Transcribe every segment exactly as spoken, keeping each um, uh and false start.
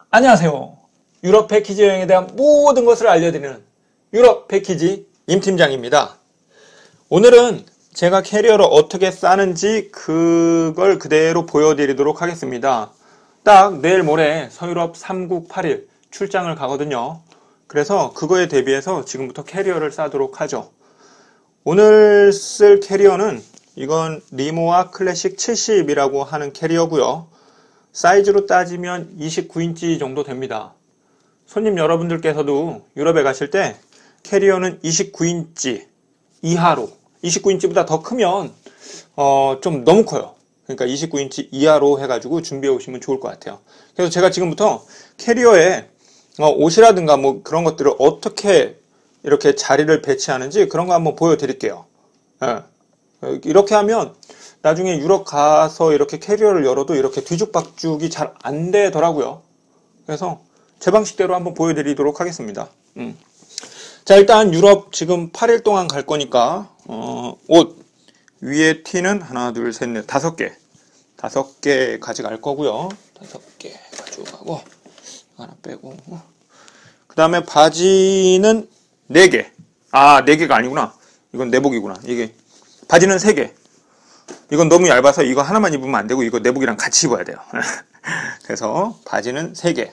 안녕하세요. 유럽 패키지 여행에 대한 모든 것을 알려드리는 유럽 패키지 임 팀장입니다. 오늘은 제가 캐리어를 어떻게 싸는지 그걸 그대로 보여드리도록 하겠습니다. 딱 내일 모레 서유럽 삼 국 팔 일 출장을 가거든요. 그래서 그거에 대비해서 지금부터 캐리어를 싸도록 하죠. 오늘 쓸 캐리어는 이건 리모아 클래식 칠십이라고 하는 캐리어고요. 사이즈로 따지면 이십구 인치 정도 됩니다. 손님 여러분들께서도 유럽에 가실 때 캐리어는 이십구 인치 이하로, 이십구 인치보다 더 크면 어, 좀 너무 커요. 그러니까 이십구 인치 이하로 해가지고 준비해 오시면 좋을 것 같아요. 그래서 제가 지금부터 캐리어에 어, 옷이라든가 뭐 그런 것들을 어떻게 이렇게 자리를 배치하는지 그런 거 한번 보여드릴게요. 예. 이렇게 하면 나중에 유럽 가서 이렇게 캐리어를 열어도 이렇게 뒤죽박죽이 잘 안 되더라고요. 그래서 제 방식대로 한번 보여드리도록 하겠습니다. 음. 자, 일단 유럽 지금 팔 일 동안 갈 거니까 어, 옷 위에 티는 하나, 둘, 셋, 넷, 다섯 개 다섯 개 가져갈 거고요. 다섯 개 가져가고 하나 빼고 그 다음에 바지는 네 개. 아, 네 개가 아니구나. 이건 내복이구나. 이게 바지는 세 개. 이건 너무 얇아서 이거 하나만 입으면 안 되고 이거 내복이랑 같이 입어야 돼요. 그래서 바지는 세 개.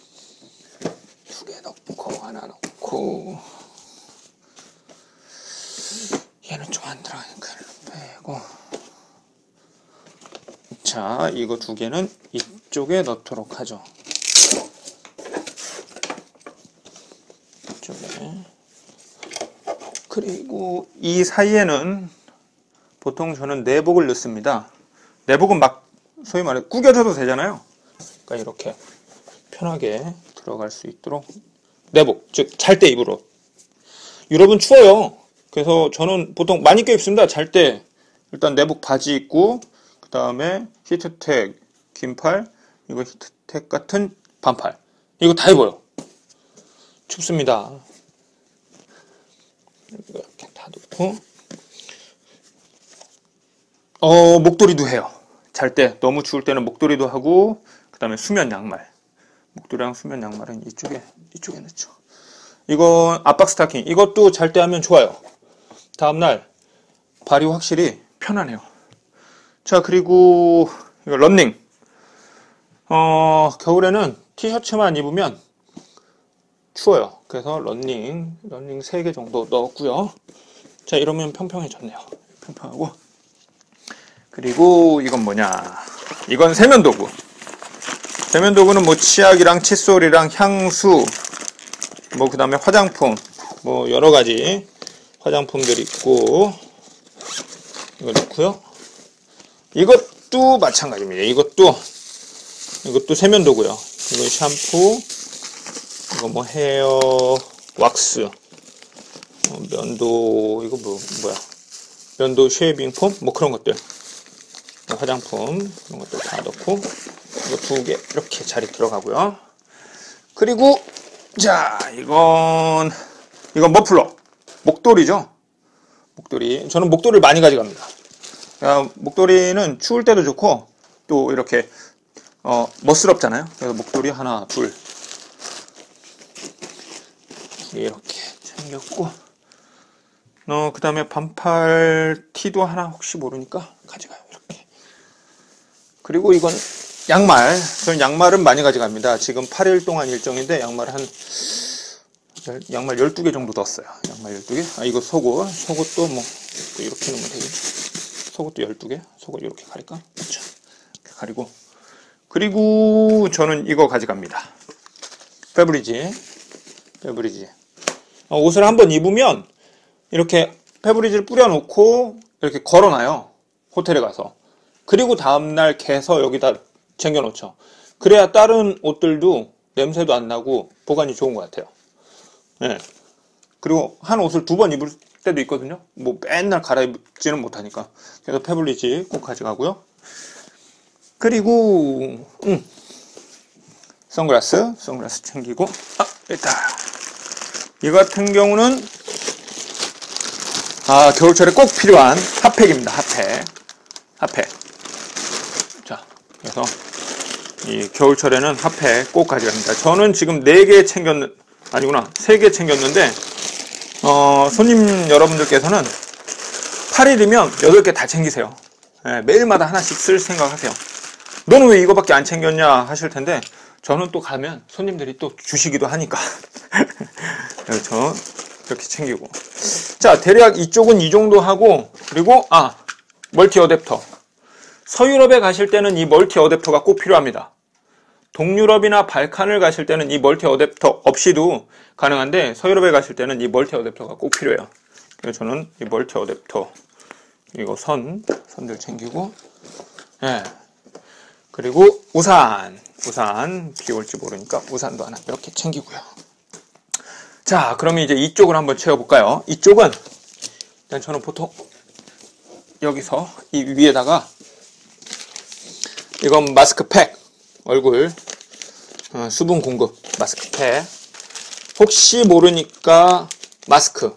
두 개 넣고 하나 넣고 얘는 좀 안 들어가니까 빼고. 자, 이거 두 개는 이쪽에 넣도록 하죠. 이쪽에. 그리고 이 사이에는 보통 저는 내복을 넣습니다. 내복은 막 소위 말해 구겨져도 되잖아요. 그러니까 이렇게 편하게 들어갈 수 있도록 내복, 즉 잘 때 입을 옷. 유럽은 추워요. 그래서 저는 보통 많이 껴 입습니다. 잘 때 일단 내복 바지 입고 그 다음에 히트텍 긴팔, 이거 히트텍 같은 반팔, 이거 다 입어요. 춥습니다. 이렇게 다 넣고 어, 목도리도 해요. 잘 때, 너무 추울 때는 목도리도 하고, 그 다음에 수면 양말. 목도리랑 수면 양말은 이쪽에, 이쪽에 넣죠. 이건 압박 스타킹. 이것도 잘 때 하면 좋아요. 다음날, 발이 확실히 편하네요. 자, 그리고, 이거 런닝. 어, 겨울에는 티셔츠만 입으면 추워요. 그래서 런닝, 런닝 세 개 정도 넣었고요. 자, 이러면 평평해졌네요. 평평하고. 그리고 이건 뭐냐, 이건 세면도구. 세면도구는 뭐 치약이랑 칫솔이랑 향수, 뭐 그 다음에 화장품, 뭐 여러가지 화장품들이 있고, 이거 넣고요. 이것도 마찬가지입니다. 이것도 이것도 세면도구요. 이건 샴푸, 이거 뭐 헤어 왁스, 어, 면도, 이거 뭐 뭐야, 면도 쉐이빙 폼, 뭐 그런 것들, 화장품 이런 것들 다 넣고, 이거 두 개 이렇게 자리 들어가고요. 그리고 자, 이건 이건 머플러, 목도리죠. 목도리, 저는 목도리를 많이 가져갑니다. 목도리는 추울 때도 좋고 또 이렇게 어, 멋스럽잖아요. 그래서 목도리 하나, 둘 이렇게 챙겼고, 어, 그 다음에 반팔 티도 하나 혹시 모르니까 가져가요. 이렇게. 그리고 이건 양말. 저는 양말은 많이 가져갑니다. 지금 팔 일 동안 일정인데 양말 한 양말 열두 개 정도 넣었어요. 양말 열두 개. 아, 이거 속옷. 속옷도 뭐 이렇게 넣으면 되겠지. 속옷도 열두 개. 속옷 이렇게 가릴까? 그렇죠. 이렇게 가리고. 그리고 저는 이거 가져갑니다. 페브리지. 페브리지. 어, 옷을 한번 입으면 이렇게 페브리즈를 뿌려놓고 이렇게 걸어놔요. 호텔에 가서. 그리고 다음날 개서 여기다 쟁여놓죠. 그래야 다른 옷들도 냄새도 안 나고 보관이 좋은 것 같아요. 네. 그리고 한 옷을 두 번 입을 때도 있거든요. 뭐 맨날 갈아입지는 못하니까. 그래서 페브리즈 꼭 가져가고요. 그리고 음, 선글라스, 선글라스 챙기고, 아, 일단 이 같은 경우는 아, 겨울철에 꼭 필요한 핫팩입니다. 핫팩. 핫팩. 자, 그래서 이 겨울철에는 핫팩 꼭 가져갑니다. 저는 지금 네 개 챙겼는, 아니구나, 세 개 챙겼는데, 어, 손님 여러분들께서는 팔 일이면 여덟 개 다 챙기세요. 예, 매일마다 하나씩 쓸 생각하세요. 너는 왜 이거밖에 안 챙겼냐 하실 텐데, 저는 또 가면 손님들이 또 주시기도 하니까. 그래서 저 이렇게 챙기고. 자, 대략 이쪽은 이 정도 하고, 그리고, 아, 멀티 어댑터. 서유럽에 가실 때는 이 멀티 어댑터가 꼭 필요합니다. 동유럽이나 발칸을 가실 때는 이 멀티 어댑터 없이도 가능한데, 서유럽에 가실 때는 이 멀티 어댑터가 꼭 필요해요. 그래서 저는 이 멀티 어댑터, 이거 선, 선들 챙기고, 예. 그리고 우산, 우산, 비 올지 모르니까 우산도 하나 이렇게 챙기고요. 자, 그러면 이제 이쪽을 한번 채워볼까요? 이쪽은, 일단 저는 보통 여기서 이 위에다가 이건 마스크팩, 얼굴 어, 수분 공급 마스크팩. 혹시 모르니까 마스크.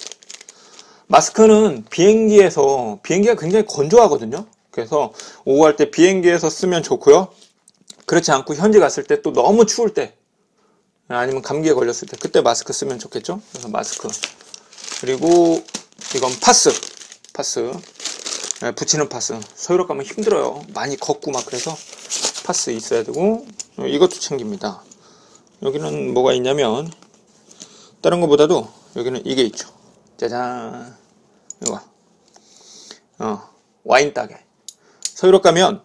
마스크는 비행기에서, 비행기가 굉장히 건조하거든요. 그래서 오후할 때 비행기에서 쓰면 좋고요. 그렇지 않고 현지 갔을 때 또 너무 추울 때, 아니면 감기에 걸렸을 때, 그때 마스크 쓰면 좋겠죠. 그래서 마스크. 그리고 이건 파스, 파스. 네, 붙이는 파스. 서유럽 가면 힘들어요. 많이 걷고 막. 그래서 파스 있어야 되고, 이것도 챙깁니다. 여기는 뭐가 있냐면, 다른 것보다도 여기는 이게 있죠. 짜잔, 이거 어, 와인 따개. 서유럽 가면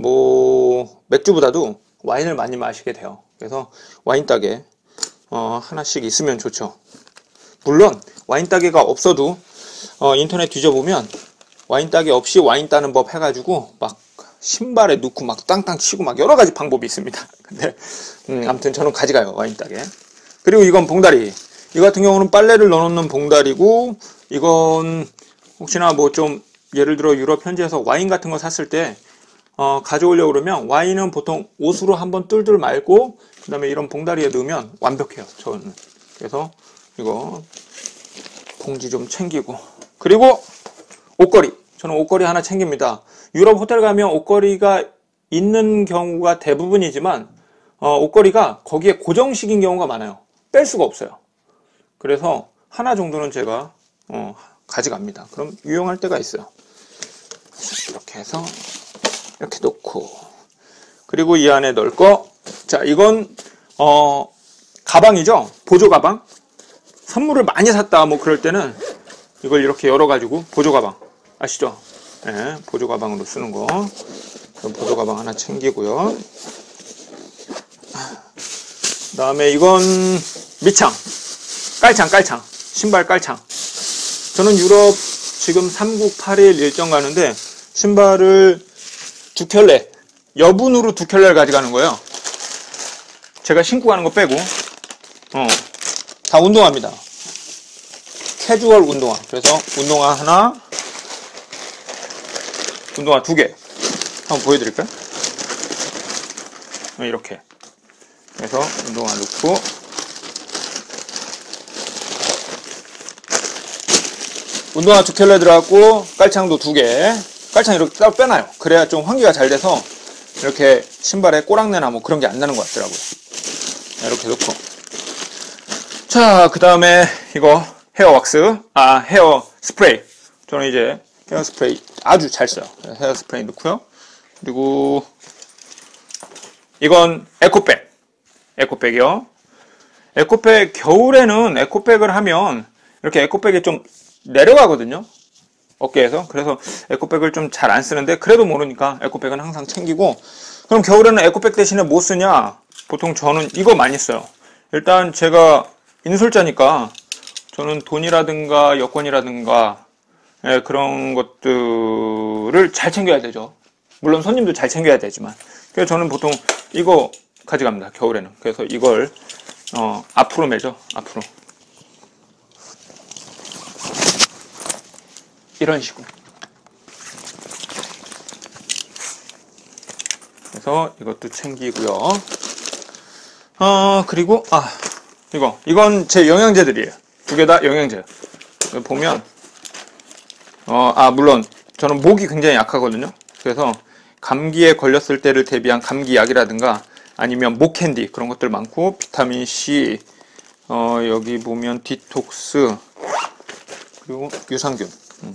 뭐 맥주보다도 와인을 많이 마시게 돼요. 그래서 와인 따개 어, 하나씩 있으면 좋죠. 물론 와인 따개가 없어도 어, 인터넷 뒤져보면 와인 따개 없이 와인 따는 법 해가지고 막 신발에 넣고 막 땅땅 치고 막 여러 가지 방법이 있습니다. 근데 음, 아무튼 저는 가져가요, 와인 따개. 그리고 이건 봉다리. 이 같은 경우는 빨래를 넣어놓는 봉다리고, 이건 혹시나 뭐 좀 예를 들어 유럽 현지에서 와인 같은 거 샀을 때 어, 가져오려고 그러면 와인은 보통 옷으로 한번 뚫뚫 말고 그 다음에 이런 봉다리에 넣으면 완벽해요, 저는. 그래서 이거 봉지 좀 챙기고, 그리고 옷걸이. 저는 옷걸이 하나 챙깁니다. 유럽 호텔 가면 옷걸이가 있는 경우가 대부분이지만 어, 옷걸이가 거기에 고정식인 경우가 많아요. 뺄 수가 없어요. 그래서 하나 정도는 제가 어, 가져갑니다. 그럼 유용할 때가 있어요. 이렇게 해서 이렇게 놓고, 그리고 이 안에 넣을 거, 자, 이건 어, 가방이죠. 보조 가방. 선물을 많이 샀다 뭐 그럴 때는 이걸 이렇게 열어가지고 보조 가방 아시죠? 네, 보조 가방으로 쓰는 거. 그럼 보조 가방 하나 챙기고요. 그 다음에 이건 밑창, 깔창, 깔창, 신발 깔창. 저는 유럽 지금 삼 국 팔 일 일정 가는데 신발을 두 켤레, 여분으로 두 켤레를 가져가는 거예요. 제가 신고 가는 거 빼고 어, 다 운동화입니다. 캐주얼 운동화. 그래서 운동화 하나, 운동화 두 개. 한번 보여드릴까요? 이렇게. 그래서 운동화 넣고, 운동화 두 켤레 들어갔고, 깔창도 두 개. 깔창 이렇게 따로 빼놔요. 그래야 좀 환기가 잘 돼서 이렇게 신발에 꼬랑내나 뭐 그런 게 안 나는 것 같더라고요. 이렇게 넣고. 자, 그 다음에 이거 헤어 왁스, 아, 헤어 스프레이. 저는 이제 헤어 스프레이 아주 잘 써요. 헤어 스프레이 넣고요. 그리고 이건 에코백. 에코백이요. 에코백, 겨울에는 에코백을 하면 이렇게 에코백이 좀 내려가거든요, 어깨에서. 그래서 에코백을 좀 잘 안 쓰는데, 그래도 모르니까 에코백은 항상 챙기고. 그럼 겨울에는 에코백 대신에 뭐 쓰냐? 보통 저는 이거 많이 써요. 일단 제가 인솔자니까 저는 돈이라든가 여권이라든가 예, 그런 것들을 잘 챙겨야 되죠. 물론 손님도 잘 챙겨야 되지만. 그래서 저는 보통 이거 가져갑니다, 겨울에는. 그래서 이걸 어, 앞으로 매죠, 앞으로. 이런 식으로. 그래서 이것도 챙기고요. 어, 그리고 아, 이거 이건 제 영양제들이에요. 두 개 다 영양제. 보면 어, 아, 물론 저는 목이 굉장히 약하거든요. 그래서 감기에 걸렸을 때를 대비한 감기약이라든가 아니면 목캔디 그런 것들 많고 비타민 C, 어, 여기 보면 디톡스, 그리고 유산균, 음.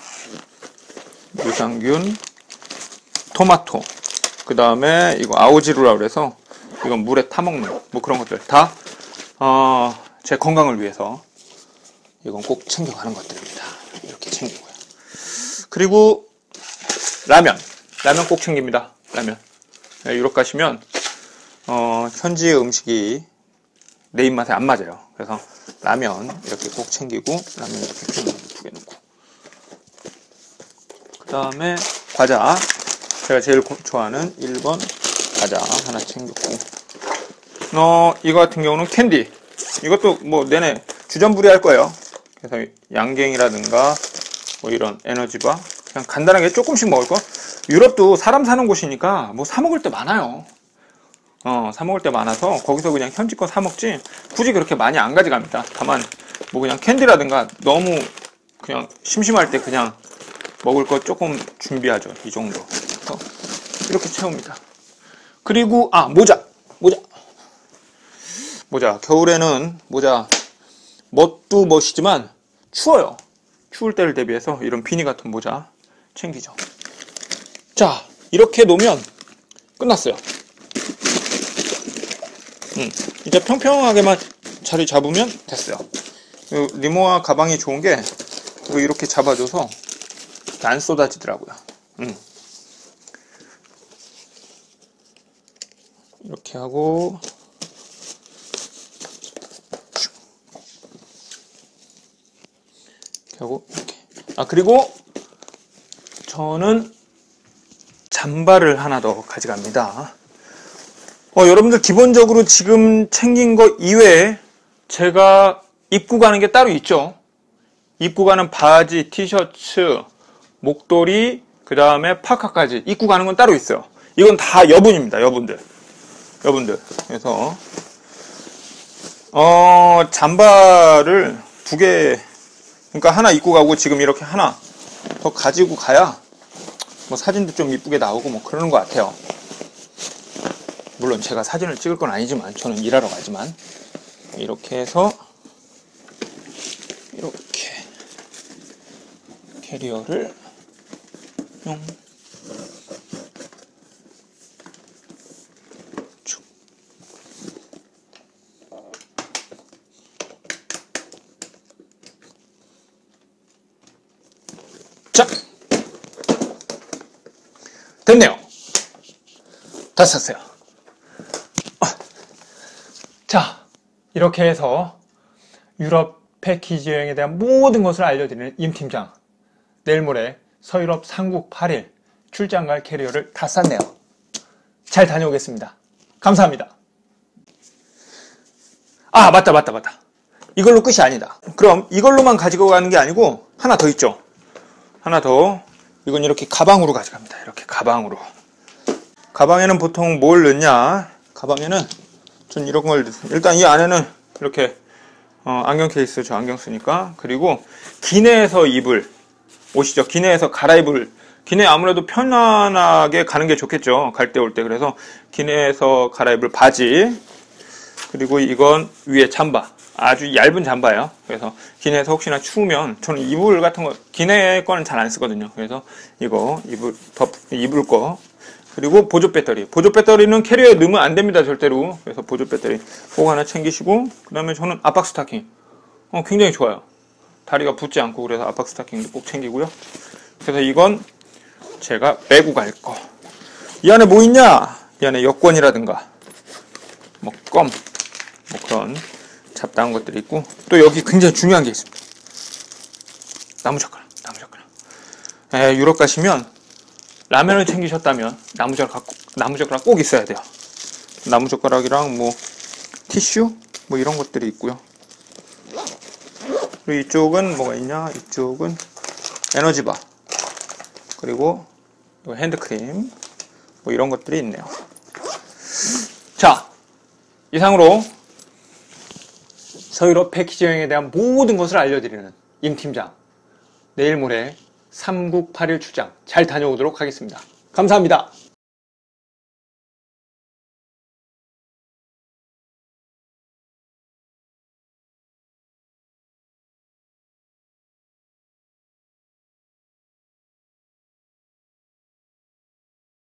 유산균, 토마토, 그 다음에 이거 아오지루라 그래서 이건 물에 타먹는 뭐 그런 것들 다 어, 제 건강을 위해서 이건 꼭 챙겨가는 것들입니다. 이렇게 챙기고요. 그리고 라면, 라면 꼭 챙깁니다. 라면. 네, 유럽 가시면 어, 현지의 음식이 내 입맛에 안 맞아요. 그래서 라면 이렇게 꼭 챙기고, 라면 이렇게 두 개 넣고, 그 다음에 과자, 제가 제일 좋아하는 일 번 과자 하나 챙겼고, 어, 이거 같은 경우는 캔디. 이것도 뭐 내내 주전부리 할 거예요. 그래서 양갱이라든가 뭐 이런 에너지바 그냥 간단하게 조금씩 먹을 거. 유럽도 사람 사는 곳이니까 뭐 사 먹을 때 많아요. 어, 사 먹을 때 많아서 거기서 그냥 현지 거 사 먹지 굳이 그렇게 많이 안 가져갑니다. 다만 뭐 그냥 캔디라든가 너무 그냥 심심할 때 그냥 먹을 거 조금 준비하죠. 이 정도. 그래서 이렇게 채웁니다. 그리고 아 모자 모자 모자 겨울에는 모자 멋도 멋이지만 추워요. 추울 때를 대비해서 이런 비니 같은 모자 챙기죠. 자, 이렇게 놓으면 끝났어요. 음, 이제 평평하게만 자리 잡으면 됐어요. 리모아 가방이 좋은 게 이거 이렇게 잡아줘서 안 쏟아지더라고요. 음. 이렇게 하고 이렇게 하고 이렇게. 아, 그리고 저는 잠바를 하나 더 가져갑니다. 어, 여러분들 기본적으로 지금 챙긴 거 이외에 제가 입고 가는 게 따로 있죠. 입고 가는 바지, 티셔츠, 목도리, 그 다음에 파카까지 입고 가는 건 따로 있어요. 이건 다 여분입니다. 여분들. 여분들. 그래서 어, 잠바를 두 개, 그러니까 하나 입고 가고 지금 이렇게 하나 더 가지고 가야 뭐 사진도 좀 이쁘게 나오고 뭐 그러는 것 같아요. 물론 제가 사진을 찍을 건 아니지만 저는 일하러 가지만 이렇게 해서 이렇게 캐리어를 용 자, 됐네요. 다 샀어요. 자, 이렇게 해서 유럽 패키지 여행에 대한 모든 것을 알려드리는 임 팀장. 내일 모레 서유럽 삼 국 팔 일 출장 갈 캐리어를 다 쌌네요. 잘 다녀오겠습니다. 감사합니다. 아, 맞다 맞다 맞다. 이걸로 끝이 아니다. 그럼 이걸로만 가지고 가는 게 아니고 하나 더 있죠. 하나 더. 이건 이렇게 가방으로 가져갑니다. 이렇게 가방으로. 가방에는 보통 뭘 넣냐? 가방에는 전 이런 걸 일단 이 안에는 이렇게 어, 안경 케이스, 저 안경 쓰니까. 그리고 기내에서 입을 옷이죠. 기내에서 갈아입을, 기내 아무래도 편안하게 가는 게 좋겠죠. 갈 때 올 때. 그래서 기내에서 갈아입을 바지, 그리고 이건 위에 잠바, 아주 얇은 잠바예요. 그래서 기내에서 혹시나 추우면, 저는 이불 같은 거 기내 거는 잘 안 쓰거든요. 그래서 이거 이불 덮 이불 거, 그리고 보조 배터리. 보조 배터리는 캐리어에 넣으면 안 됩니다, 절대로. 그래서 보조 배터리 꼭 하나 챙기시고, 그 다음에 저는 압박 스타킹. 어, 굉장히 좋아요. 다리가 붓지 않고, 그래서 압박 스타킹도 꼭 챙기고요. 그래서 이건 제가 메고 갈 거. 이 안에 뭐 있냐? 이 안에 여권이라든가, 뭐 껌, 뭐 그런 잡다한 것들이 있고, 또 여기 굉장히 중요한 게 있습니다. 나무젓가락, 나무젓가락. 에, 유럽 가시면 라면을 챙기셨다면 나무젓가락, 나무젓가락 꼭 있어야 돼요. 나무젓가락이랑 뭐 티슈 뭐 이런 것들이 있고요. 그리고 이쪽은 뭐가 있냐? 이쪽은 에너지바, 그리고 핸드크림 뭐 이런 것들이 있네요. 자, 이상으로 서유럽 패키지 여행에 대한 모든 것을 알려드리는 임 팀장. 내일 모레 삼 국 팔 일 출장 잘 다녀오도록 하겠습니다. 감사합니다.